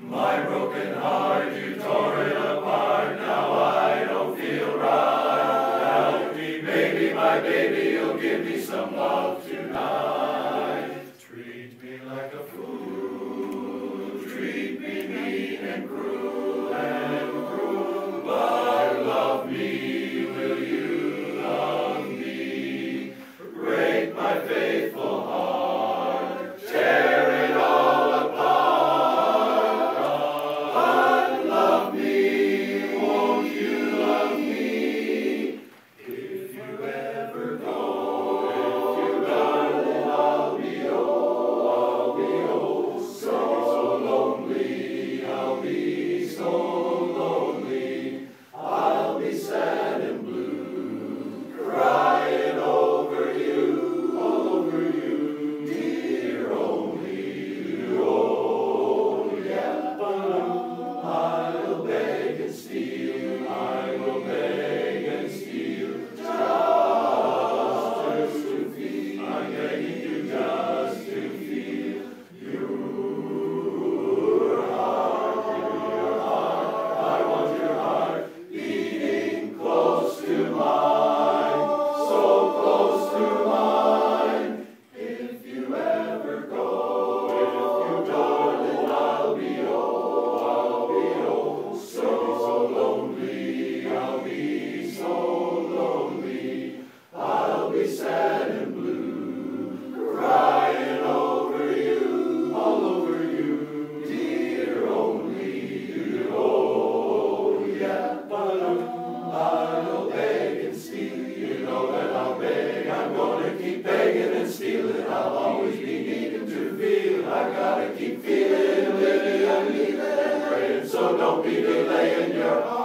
My broken heart, you tore it apart. Now I don't feel right. Help me, baby, my baby, you'll give me some love tonight. Treat me like a fool, treat me mean and cruel, but love me, will you love me? Break my faithful heart, tear it all apart, but love me, won't you love me? If you ever go, if you darling, I'll be oh, so lonely, I'll be so lonely, I'll be sad and blue, crying over you, dear only you, oh yeah. I'll beg and steal, I will beg and steal, just to feel, I'm begging you just to feel your heart, I want your heart beating close to mine, so close to mine. If you ever go, if you darling, I'll be so lonely, I'll be so lonely, I'll be sad and blue, crying over you, all over you, dear only you, oh yeah. But I'll beg and steal, you know that I'll beg, I'm gonna keep begging and stealing, I'll always be needing to feel, I gotta keep feeling, living and leaving and praying, so don't be delaying your heart.